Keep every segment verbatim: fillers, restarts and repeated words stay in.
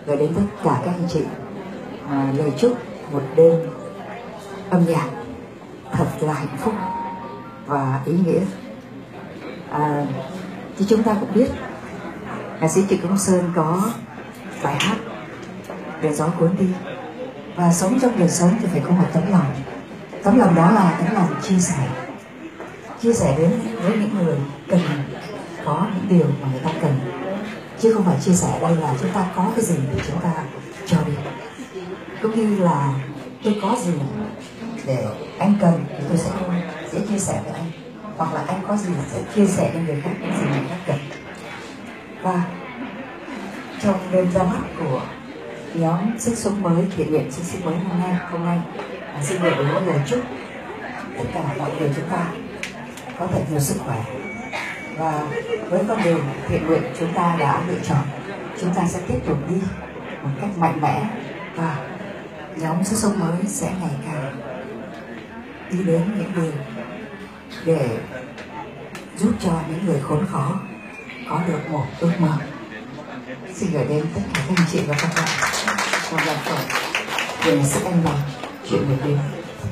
gửi đến tất cả các anh chị à, lời chúc một đêm âm nhạc thật là hạnh phúc và ý nghĩa. À, thì chúng ta cũng biết ca sĩ Trịnh Công Sơn có bài hát Đời Gió Cuốn Đi, và sống trong đời sống thì phải có một tấm lòng. Tấm lòng đó là tấm lòng chia sẻ, chia sẻ đến với những người cần có những điều mà người ta cần, chứ không phải chia sẻ đây là chúng ta có cái gì thì chúng ta cho đi. Cũng như là tôi có gì để anh cần thì tôi sẽ sẽ chia sẻ với anh, hoặc là anh có gì sẽ chia sẻ với người khác những gì người khác cần. Và trong đêm ra mắt của nhóm Sức Sống Mới, thiện nguyện Sức Sống Mới hôm nay, hôm nay à, xin gửi đến lời chúc tất cả mọi người chúng ta có thật nhiều sức khỏe, và với con đường thiện nguyện chúng ta đã lựa chọn, chúng ta sẽ tiếp tục đi một cách mạnh mẽ, và nhóm Sức Sống Mới sẽ ngày càng đi đến những đường để giúp cho những người khốn khó có được một ước mơ. Xin gửi đến tất cả các anh chị và các bạn một lần nữa về sức anh lòng chuyện một đêm.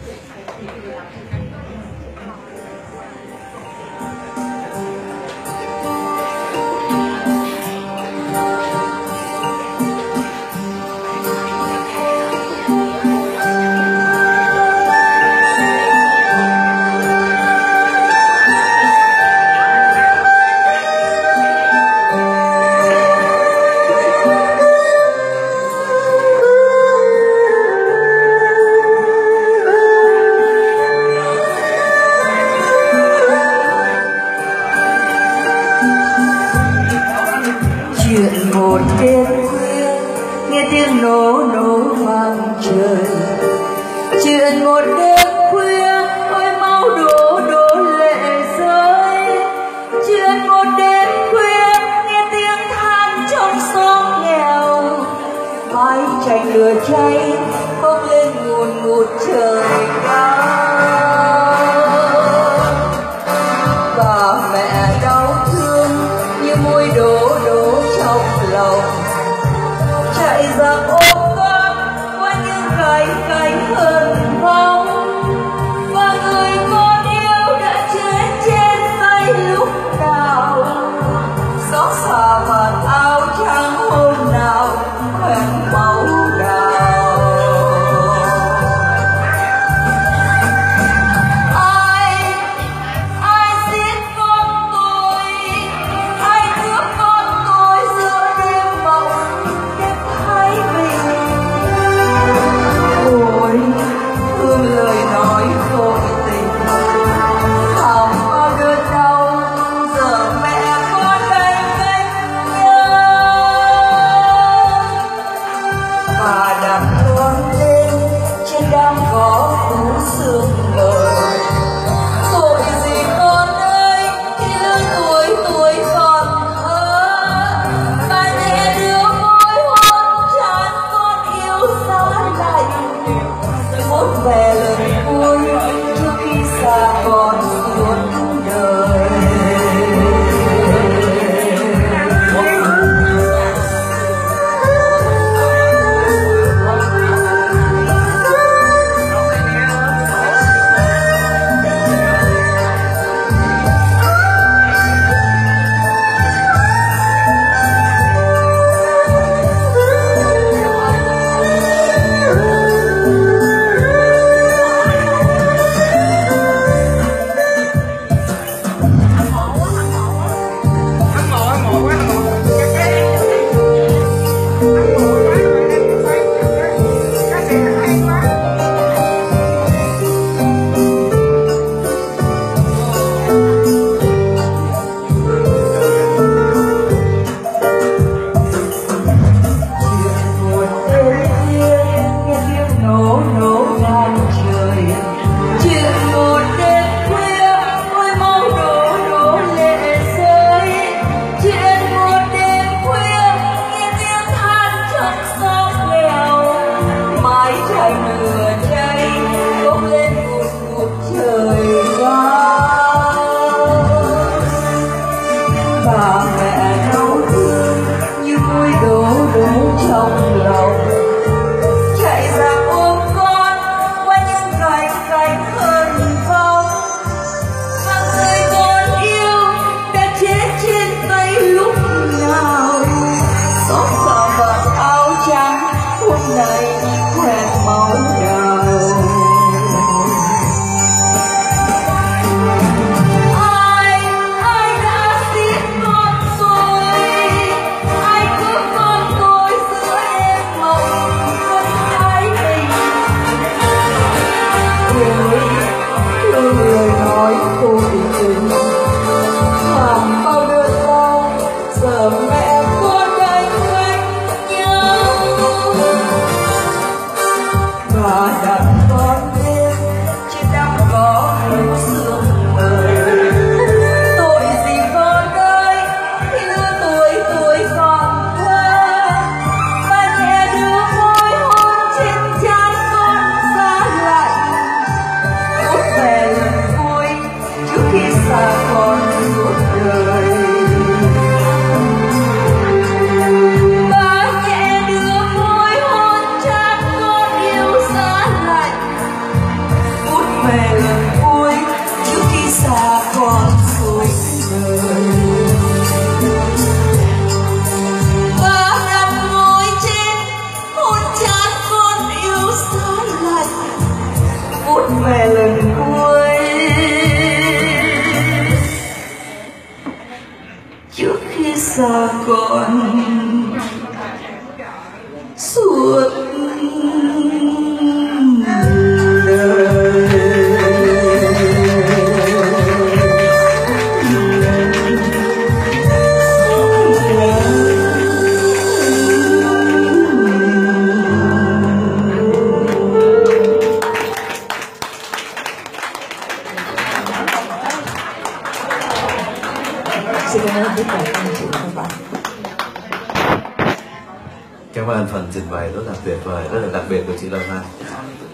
Chuyện một đêm khuya nghe tiếng nổ nổ vang trời, chuyện một đêm khuya ôi máu đổ đổ lệ rơi, chuyện một đêm khuya nghe tiếng than trong xóm nghèo, mái tranh lửa cháy bốc lên ngùn ngụt trời cao, và mẹ đau thương như môi đổ đổ trong lòng, chạy ra ôm con qua những cánh cánh hờn vong, và người con yêu đã chết trên tay lúc nào, xót xa vạt áo trắng hôm nào quen máu đào. suốt Xin cảm ơn tất cả các anh chị và các bạn. Cảm ơn phần trình bày rất là tuyệt vời, rất là đặc biệt của chị Lâm Anh.